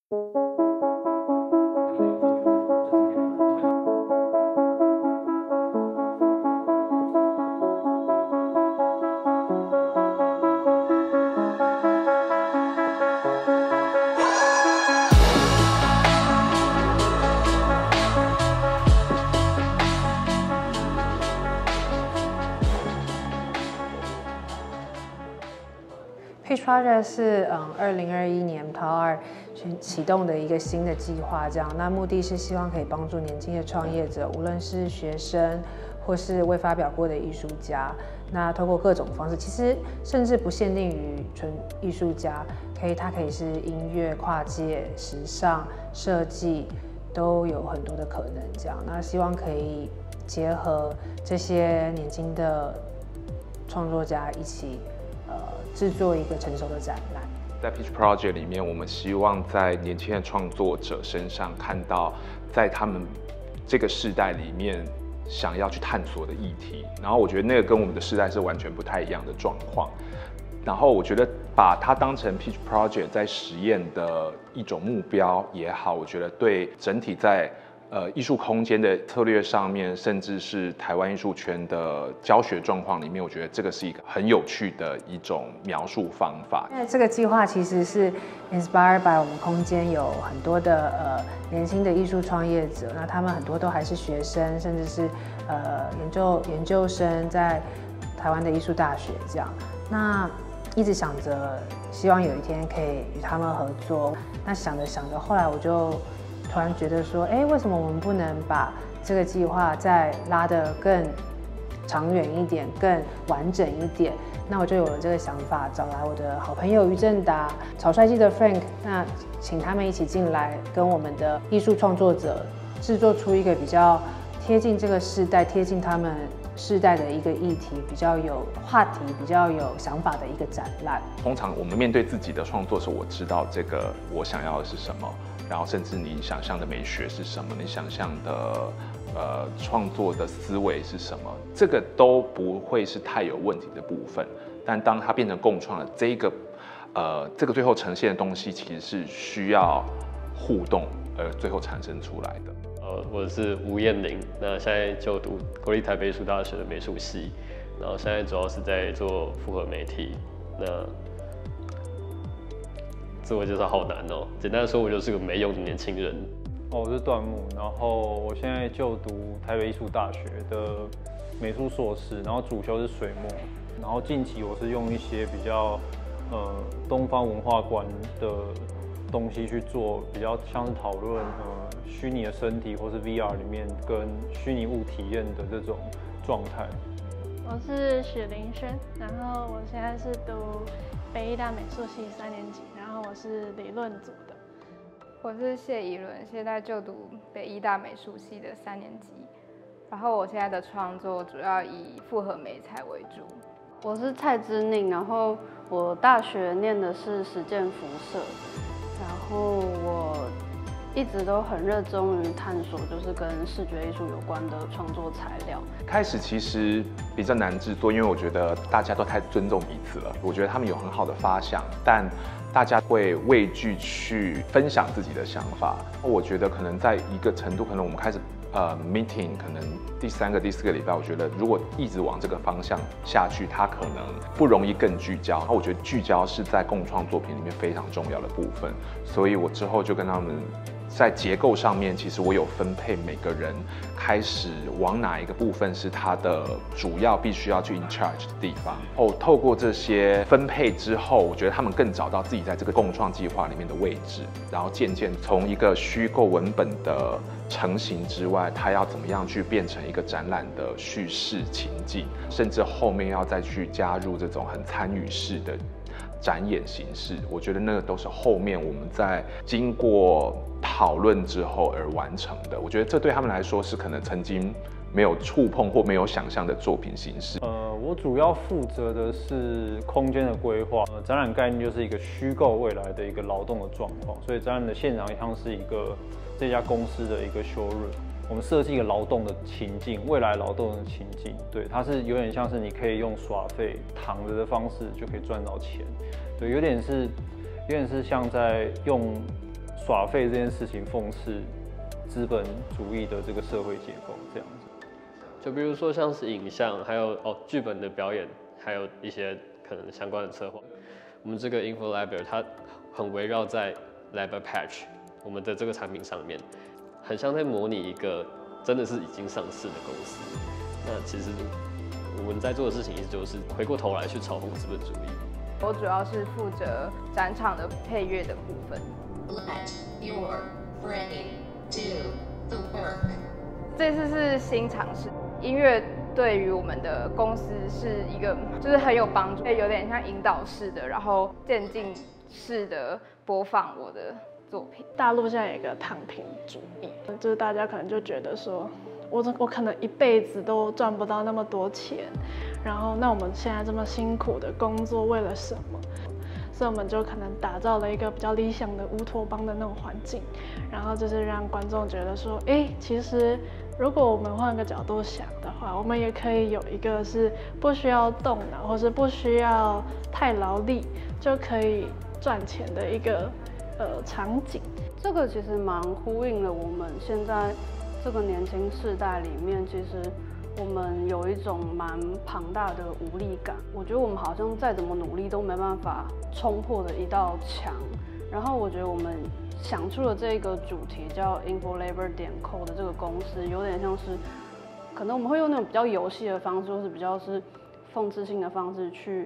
Peach Project 是2021年PAL2启动的一个新的计划，这样，那目的是希望可以帮助年轻的创业者，无论是学生或是未发表过的艺术家，那透过各种方式，其实甚至不限定于纯艺术家，它可以是音乐、跨界、时尚、设计，都有很多的可能。这样，那希望可以结合这些年轻的创作家一起。制作一个成熟的展览。 在 Peach Project 里面，我们希望在年轻的创作者身上看到，在他们这个世代里面想要去探索的议题。然后我觉得那个跟我们的世代是完全不太一样的状况。然后我觉得把它当成 Peach Project 在实验的一种目标也好，我觉得对整体在艺术空间的策略上面，甚至是台湾艺术圈的教学状况里面，我觉得这个是一个很有趣的一种描述方法。 那这个计划其实是 inspired by 我们空间有很多的年轻的艺术创业者，那他们很多都还是学生，甚至是研究生，在台湾的艺术大学这样。那一直想着，希望有一天可以与他们合作。那想着想着，后来我就突然觉得说，为什么我们不能把这个计划再拉得更长远一点、更完整一点？那我就有了这个想法，找来我的好朋友于正达、草率记的 Frank， 那请他们一起进来，跟我们的艺术创作者制作出一个比较贴近这个世代、贴近他们世代的一个议题，比较有话题、比较有想法的一个展览。 通常我们面对自己的创作时，我知道这个我想要的是什么。然后甚至你想象的美学是什么，你想象的创作的思维是什么，这个都不会是太有问题的部分。但当它变成共创了，这个最后呈现的东西，其实是需要互动而最后产生出来的。 我是吴彦霖，那现在就读国立台北艺术大学的美术系，然后现在主要是在做复合媒体。那自我介绍好难哦，简单的说，我就是个没用的年轻人。 我是段木，然后我现在就读台北艺术大学的美术硕士，然后主修是水墨，然后近期我是用一些比较东方文化观的东西去做，比较像是讨论虚拟的身体或是 VR 里面跟虚拟物体验的这种状态。 我是许林轩，然后我现在是读北艺大美术系3年级，然后我是理论组的。 我是谢宜伦，现在就读北艺大美术系的3年级，然后我现在的创作主要以复合媒材为主。 我是蔡之宁，然后我大学念的是实践辐射，然后我一直都很热衷于探索，就是跟视觉艺术有关的创作材料。 开始其实比较难制作，因为我觉得大家都太尊重彼此了。我觉得他们有很好的发想，但大家会畏惧去分享自己的想法。我觉得可能在一个程度，可能我们开始meeting， 可能第3个、第4个礼拜，我觉得如果一直往这个方向下去，它可能不容易更聚焦。我觉得聚焦是在共创作品里面非常重要的部分，所以我之后就跟他们在结构上面，其实我有分配每个人开始往哪一个部分是他的主要必须要去 in charge 的地方。透过这些分配之后，我觉得他们更找到自己在这个共创计划里面的位置，然后渐渐从一个虚构文本的成型之外，它要怎么样去变成一个展览的叙事情境，甚至后面要再去加入这种很参与式的展演形式，我觉得那个都是后面我们在经过讨论之后而完成的。我觉得这对他们来说是可能曾经没有触碰或没有想象的作品形式。 我主要负责的是空间的规划，展览概念就是一个虚构未来的一个劳动的状况，所以展览的现场像是一个这家公司的一个 showroom。我们设计一个劳动的情境，未来劳动的情境，对，它是有点像是你可以用耍废、躺着的方式就可以赚到钱，对，有点是像在用耍废这件事情讽刺资本主义的这个社会结构这样子。 就比如说像是影像，还有剧本的表演，还有一些可能相关的策划。我们这个 Info Library 它很围绕在 Library Patch 我们的这个产品上面，很像在模拟一个真的是已经上市的公司。那其实我们在做的事情，意思就是回过头来去嘲讽资本主义。 我主要是负责展场的配乐的部分。 Let your brain do the work。 这次是新尝试，音乐对于我们的公司是一个就是很有帮助，有点像引导式的，然后渐进式的播放我的作品。 大陆现在有一个躺平主义，就是大家可能就觉得说，我可能一辈子都赚不到那么多钱，然后那我们现在这么辛苦的工作为了什么？所以我们就可能打造了一个比较理想的乌托邦的那种环境，然后就是让观众觉得说，其实如果我们换个角度想的话，我们也可以有一个是不需要动脑，或是不需要太劳力就可以赚钱的一个场景。 这个其实蛮呼应了我们现在这个年轻世代里面，其实我们有一种蛮庞大的无力感。我觉得我们好像再怎么努力都没办法冲破的一道墙。然后我觉得我们想出了这个主题叫 InfoLabor.co 的这个公司，有点像是，可能我们会用那种比较游戏的方式，或是比较是讽刺性的方式去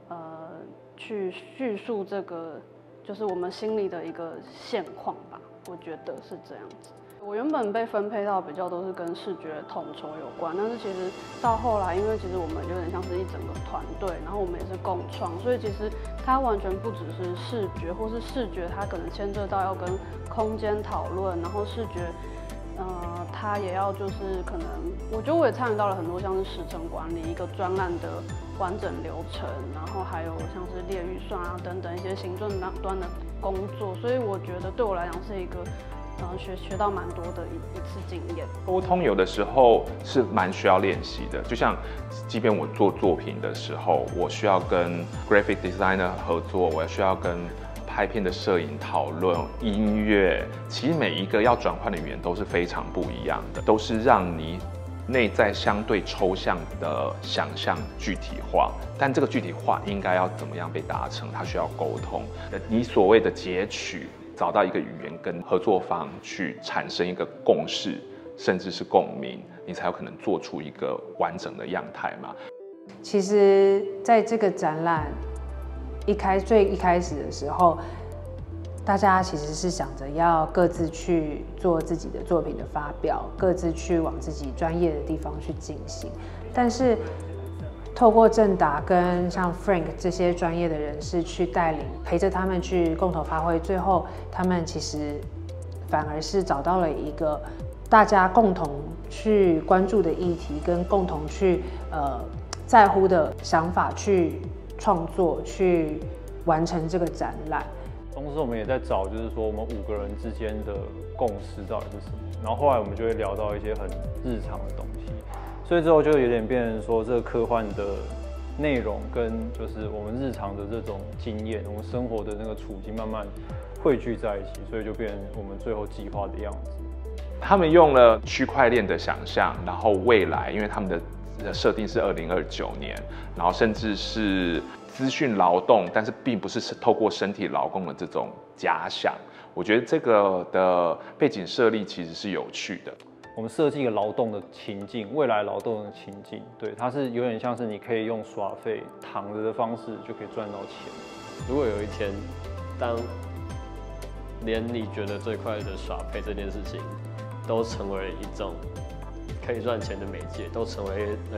叙述这个就是我们心里的一个现况吧。我觉得是这样子。我原本被分配到比较都是跟视觉统筹有关，但是其实到后来，因为其实我们有点像是一整个团队，然后我们也是共创，所以其实它完全不只是视觉，或是视觉它可能牵涉到要跟空间讨论，然后视觉，它也要就是可能，我觉得我也参与到了很多像是时程管理、一个专案的完整流程，然后还有像是列预算啊等等一些行政端的工作，所以我觉得对我来讲是一个。学到蛮多的一次经验。 沟通有的时候是蛮需要练习的，就像即便我做作品的时候，我需要跟 graphic designer 合作，我需要跟拍片的摄影讨论音乐，其实每一个要转换的语言都是非常不一样的，都是让你内在相对抽象的想象具体化，但这个具体化应该要怎么样被达成，它需要沟通。你所谓的截取。找到一个语言跟合作方去产生一个共识，甚至是共鸣，你才有可能做出一个完整的样态嘛。 其实，在这个展览最一开始的时候，大家其实是想着要各自去做自己的作品的发表，各自去往自己专业的地方去进行，但是。透过正达跟像 Frank 这些专业的人士去带领，陪着他们去共同发挥，最后他们其实反而是找到了一个大家共同去关注的议题，跟共同去在乎的想法去创作，去完成这个展览。 同时，我们也在找，就是说我们5个人之间的共识到底是什么。然后后来我们就会聊到一些很日常的东西。所以之后就有点变成说，这个科幻的内容跟就是我们日常的这种经验，我们生活的那个处境慢慢汇聚在一起，所以就变成我们最后计划的样子。 他们用了区块链的想象，然后未来，因为他们的设定是2029年，然后甚至是资讯劳动，但是并不是透过身体劳工的这种假想。我觉得这个的背景设立其实是有趣的。 我们设计一个劳动的情境，未来劳动的情境，对，它是有点像是你可以用耍废、躺着的方式就可以赚到钱。 如果有一天，当连你觉得最快的耍废这件事情，都成为一种可以赚钱的媒介，都成为了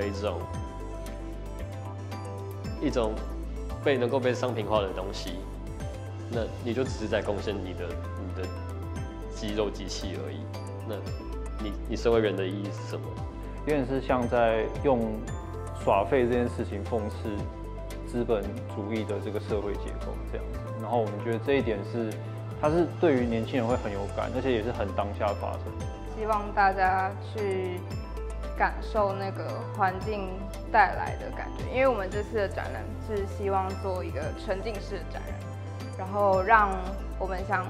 一种能够被商品化的东西，那你就只是在贡献你的肌肉机器而已。那你身为人的意义是什么？ 有点是像在用耍废这件事情讽刺资本主义的这个社会结构这样子。然后我们觉得这一点它是对于年轻人会很有感，而且也是很当下发生的。 希望大家去感受那个环境带来的感觉，因为我们这次的展览是希望做一个沉浸式的展览，然后让我们想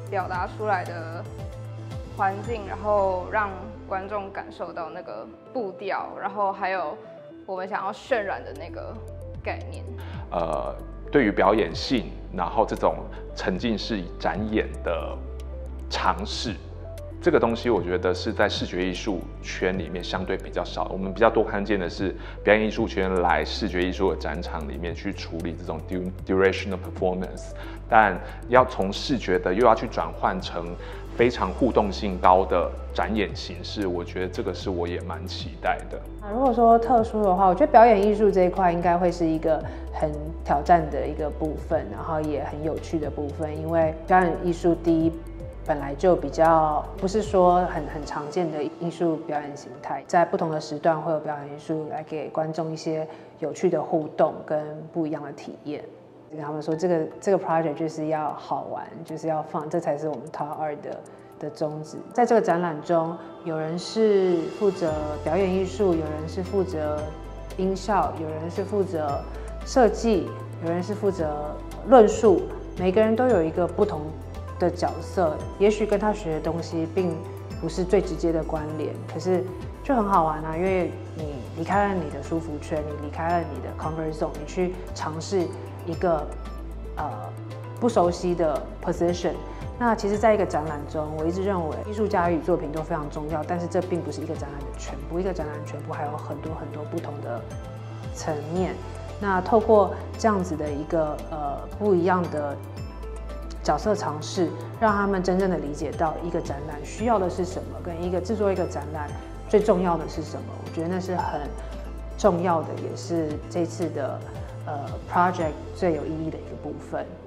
表达出来的环境，然后让观众感受到那个步调，然后还有我们想要渲染的那个概念。 对于表演性，然后这种沉浸式展演的尝试，这个东西我觉得是在视觉艺术圈里面相对比较少。我们比较多看见的是表演艺术圈来视觉艺术的展场里面去处理这种 durational performance， 但要从视觉的又要去转换成非常互动性高的展演形式，我觉得这个是我也蛮期待的。 如果说特殊的话，我觉得表演艺术这一块应该会是一个很挑战的一个部分，然后也很有趣的部分，因为表演艺术第一本来就比较不是说很常见的艺术表演形态，在不同的时段会有表演艺术来给观众一些有趣的互动跟不一样的体验。跟他们说这个 project 就是要好玩，就是要放，这才是我们TAR Art的宗旨。在这个展览中，有人是负责表演艺术，有人是负责音效，有人是负责设计，有人是负责论述，每个人都有一个不同的角色，也许跟他学的东西并不是最直接的关联，可是就很好玩啊，因为你离开了你的舒服圈，你离开了你的 comfort zone， 你去尝试一个不熟悉的 position。那其实，在一个展览中，我一直认为艺术家与作品都非常重要，但是这并不是一个展览的全部。一个展览的全部还有很多不同的层面。那透过这样子的一个不一样的角色尝试，让他们真正的理解到一个展览需要的是什么，跟一个制作一个展览最重要的是什么。我觉得那是很重要的，也是这次的project 最有意义的一个部分。